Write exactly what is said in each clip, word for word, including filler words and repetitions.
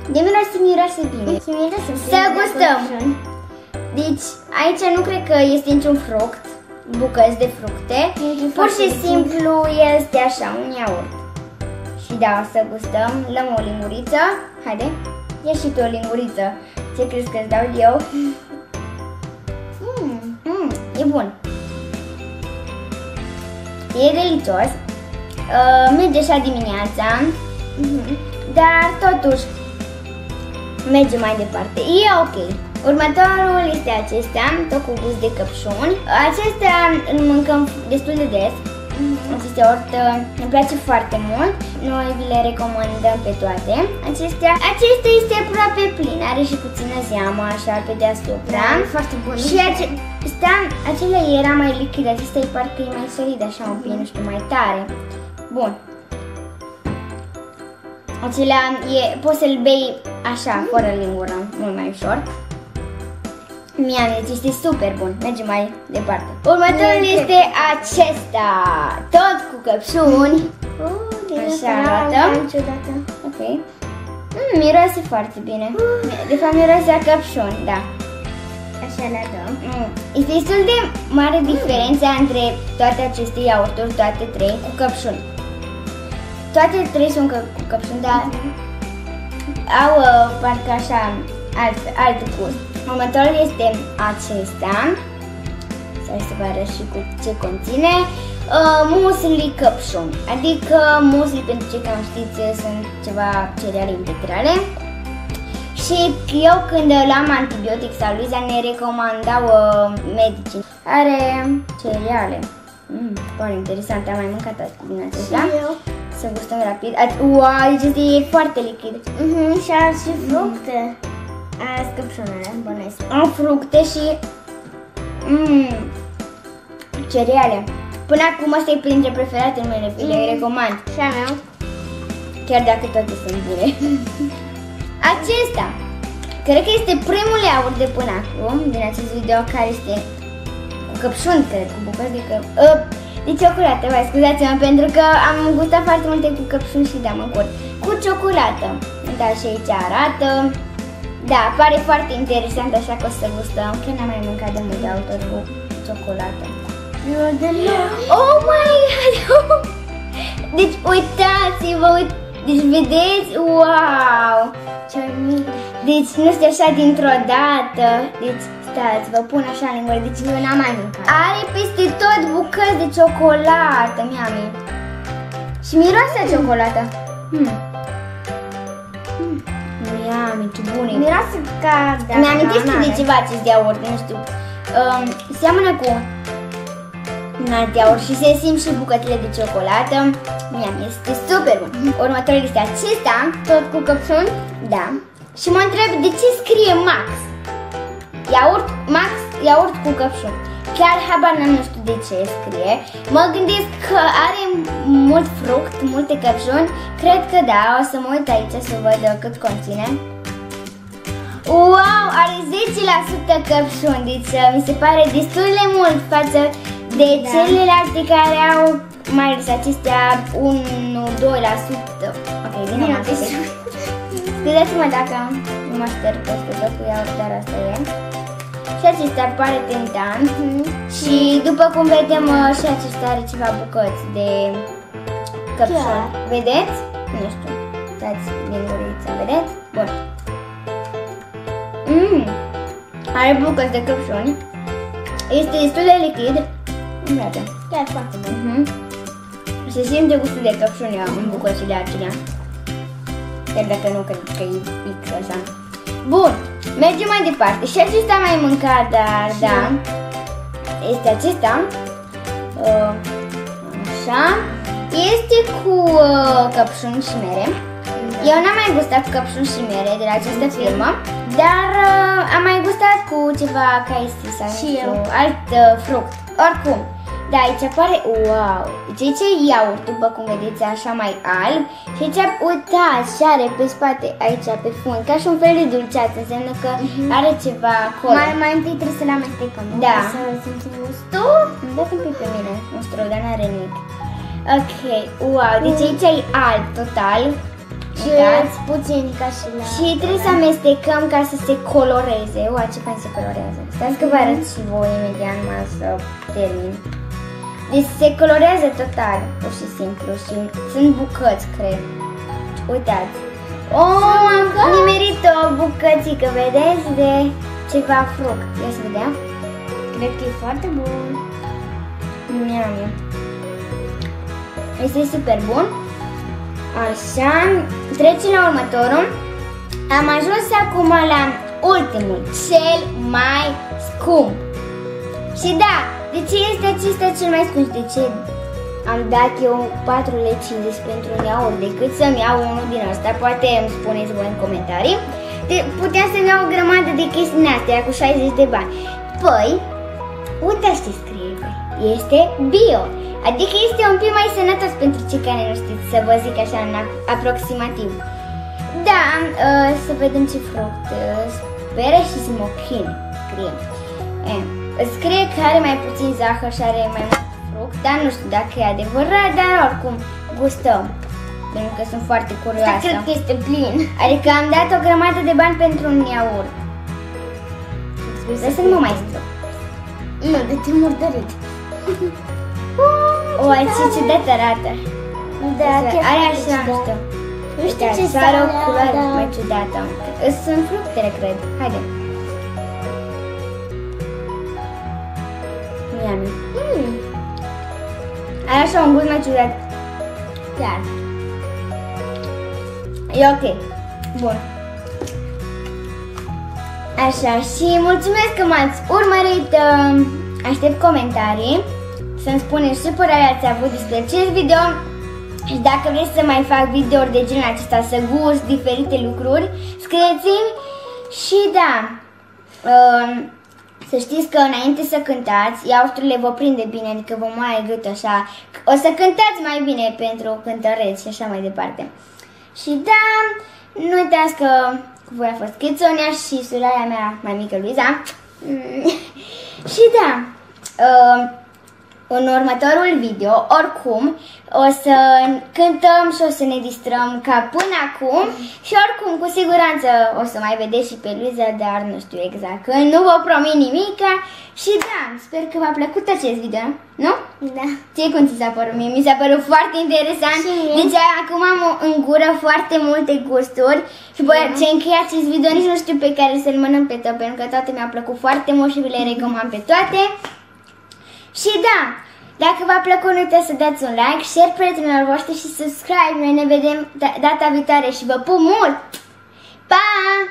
De miroase, miroase bine. Să gustăm. Deci, aici nu cred că este niciun fruct, bucăți de fructe. Pur și simplu este așa, un iaurt. Și da, să gustăm. Luăm o linguriță. Haide, ia și tu o linguriță. Ce crezi că îți dau eu? Mm, mm, e bun. E delicios. Uh, merge așa dimineața. Mm-hmm. Dar totuși merge mai departe. E ok. Următorul este acesta, tot cu gust de căpșuni. Acestea îl mâncăm destul de des. Mm-hmm. Aceste ort îmi place foarte mult. Noi vi le recomandăm pe toate. Acestea, acesta este aproape plin, are și puțină zeamă așa pe deasupra. Da, foarte bun. Și acesta, acela era mai lichid, acesta e parcă e mai solid, așa un pic, nu știu, mai tare. Bun. Acela e, poți să-l bei așa, fără lingură, mult mai ușor. Miam, deci este super bun. Mergem mai departe. Următorul este acesta. Tot cu căpșuni. Uh, așa arată. Ok. Mm, miroase foarte bine. Uh. De fapt miroase a căpșuni, da. Așa le dăm. Mm. Este destul de mare diferența mm. între toate aceste iaurturi, toate trei, cu căpșuni. Toate trei sunt cu căpșuni, dar mm. au uh, parcă așa alt, alt gust. Următorul este acesta. Să să vă arăt și cu ce conține. Uh, musli căpșuni. Adică musli, pentru cei care nu știți, sunt ceva cereale integrale. Și eu când luam antibiotic sau Luiza ne recomandau uh, medicii. Are cereale. Mm, foarte interesant, am mai mâncat din acesta. Să gustăm rapid. Wow, deci este e foarte lichid. Mm-hmm, și are și fructe. Mm. Aia scăpșunele, bănesc. Am fructe și mm, cereale. Până acum ăsta e printre preferatele mele, vi le recomand. Și a meu. Chiar dacă toate sunt bune. Acesta, cred că este primul iaurt de până acum, din acest video, care este cu căpșuni, cred, cu bucăți de căpșuni. Uh, de ciocolată, vai, scuzați-mă, pentru că am gustat foarte multe cu căpșuni și da, mă încurc. Cu ciocolată. Da, și aici arată. Da, pare foarte interesant, așa că o să gustăm. Chiar n-am mai mâncat de mult de autor cu ciocolată. Eu deloc. Oh my god! Deci uitați-vă, uitați, deci vedeți? Wow! Ce mic! Deci nu știu, așa dintr-o dată. Deci stați, vă pun așa în lingură, deci eu n-am mai mâncat. Are peste tot bucăți de ciocolată, mi-ami. Și miroase a ciocolată. Hmm. Miami, ce bune! Miroase ca de Mi-amintește de ceva acest iaurt, nu știu. Um, seamănă cu un alt iaurt și se simt și bucățile de ciocolată. Miami, este super bun. Următorul este acesta, tot cu căpșuni. Da. Și mă întreb de ce scrie Max. Iaurt, Max, iaurt cu căpșuni. Chiar habar nu știu de ce scrie. Mă gândesc că are mult fruct, multe căpșuni. Cred că da, o să mă uit aici să văd cât conține. Wow, are zece la sută căpșuni, deci mi se pare destul de mult față de da. celelalte care au mai ales acestea unu doi la sută. Ok, bine am atât. Scuzați-mă dacă nu mă șterg peste tot cu iaurt, dar asta e. Și acesta pare tentant. Mm-hmm. Și după cum vedem, și acesta are ceva bucăți de căpșuni. Vedeți? Nu știu. Dați lingurița, vedeți? Bun. Mm. Are bucăți de căpșuni. Este destul de lichid. Iată. Chiar foarte bun. Mm-hmm. Se simte gustul de căpșuni în bucățile acelea. Chiar dacă nu cred că e fix așa. Bun, mergem mai departe. Și acesta am mai mâncat, dar și da. Este acesta. Uh, așa. Este cu uh, căpșuni și mere. Da. Eu n-am mai gustat căpșuni și mere de la această firmă, dar uh, am mai gustat cu ceva caisi sau și eu. alt uh, fruct. Oricum, da, aici apare, wow, deci aici e iaurt, după cum vedeți, așa mai alb. Și aici, uitați, și are pe spate, aici, pe fund, ca și un fel de dulceață, înseamnă că uh-huh. are ceva acolo. Mai, mai întâi trebuie să le amestecăm, da. Să simțim gustul. Îmi dați un pic pe mine, un strou, dar n-are nimic. Ok, wow, deci aici e alb, total. Și Uitați. puțin ca și la... Și trebuie să amestecăm ca să se coloreze. Ua, ce fain se colorează. Stați că vă arăt și voi imediat, numai să termin. Deci se colorează total, pur și simplu, și sunt bucăți, cred. Uitați. Oh, am nimerit o bucățică, vedeți, de ceva fruct. Ia să vedem. Cred că e foarte bun. Miam. Este super bun. Așa, trecem la următorul. Am ajuns acum la ultimul, cel mai scump. Și da, de ce este acesta cel mai scump? De ce am dat eu patru lei cincizeci pentru un iaurt decât să-mi iau unul din ăsta? Poate îmi spuneți voi în comentarii. De, puteam să-mi iau o grămadă de chestii din astea cu șaizeci de bani. Păi, uitați ce scrie. Este bio. Adică este un pic mai sănătos pentru cei care nu știți, să vă zic așa în aproximativ. Da, uh, să vedem ce fruct. Pere și smochin, scrie. E, scrie că are mai puțin zahăr și are mai mult fruct, dar nu știu dacă e adevărat, dar oricum gustăm. Pentru că sunt foarte curioasă. Cred că este plin. Adică am dat o grămadă de bani pentru un iaurt. Să nu mă mai strâng. Nu, de te murdărit. O, ce ciudat arată. Da, chiar are așa, nu știu. Nu știu ce să are o salada. culoare mai ciudată. Sunt fructele, cred. Haide. Miami. Mm. Are așa un gust mai ciudat. Chiar. E ok. Bun. Așa, și mulțumesc că m-ați urmărit. Aștept comentarii. Să-mi spuneți ce părere ați avut despre acest video. Și dacă vreți să mai fac videouri de genul acesta, să gust diferite lucruri, scrieți-mi. Și da, uh, să știți că înainte să cântați, iaurturile vă prinde bine, adică vă mai gât așa. O să cântați mai bine pentru cântăreți și așa mai departe. Și da, nu uitați că cu voi a fost Chițonia și suraia mea mai mică, Luiza. Și da, uh, în următorul video, oricum, o să cântăm și o să ne distrăm ca până acum și oricum, cu siguranță, o să mai vedeți și pe Luiza, dar nu știu exact, că nu vă promit nimica. Și da, sper că v-a plăcut acest video, nu? Da. Ție cum ți s-a părut? Mie mi s-a părut foarte interesant. Deci acum am în gură foarte multe gusturi și bă, da. Ce încheie acest video, nici nu știu pe care să-l mănânc pe tot, pentru că toate mi-au plăcut foarte mult și vi le recomand pe toate. Și da, dacă v-a plăcut, nu uitați să dați un like, share prietenilor voștri și subscribe. Noi ne vedem data viitoare și vă pup mult! Pa!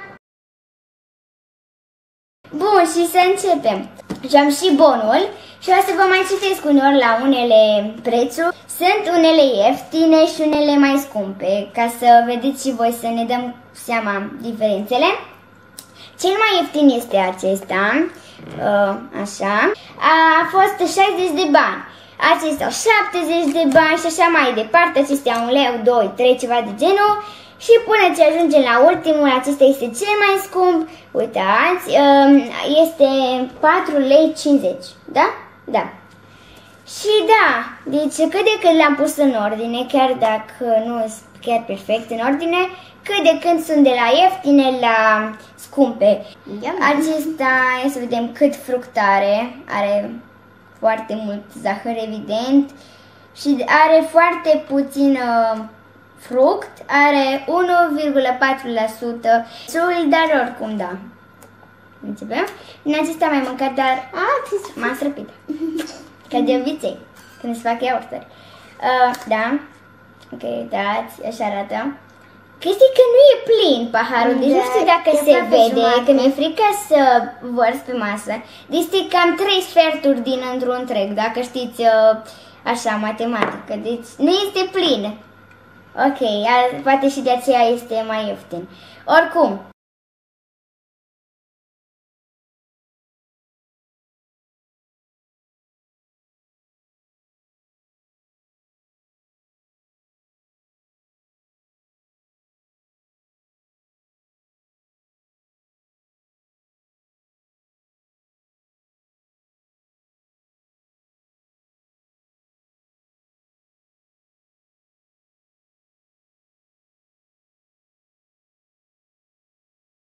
Bun, și să începem. Și am și bonul și o să vă mai citesc uneori la unele prețuri. Sunt unele ieftine și unele mai scumpe, ca să vedeți și voi, să ne dăm seama diferențele. Cel mai ieftin este acesta. Uh, așa, a fost șaizeci de bani, acestea șaptezeci de bani și așa mai departe, acestea un leu, doi, trei, ceva de genul. Și până ce ajungem la ultimul, acesta este cel mai scump, uitați, uh, este patru lei cincizeci, da? Da. Și da, deci cât de cât le-am pus în ordine, chiar dacă nu sunt chiar perfect în ordine, cât de când sunt de la ieftine la scumpe. Acesta, ia să vedem cât fruct are, are foarte mult zahăr evident și are foarte puțin uh, fruct, are unu virgulă patru la sută sul, dar oricum da. Începem? Din acesta am mai mâncat, dar m-am străpit. Ca de obicei, când se fac iaurturi. Uh, da, ok, uitați, așa arată. Chestia că nu e plin paharul, deci da, nu știu dacă se vede, că mi-e frică să vărs pe masă. Deci este cam trei sferturi din într-un întreg, dacă știți așa, matematică. Deci nu este plin. Ok, poate și de aceea este mai ieftin. Oricum,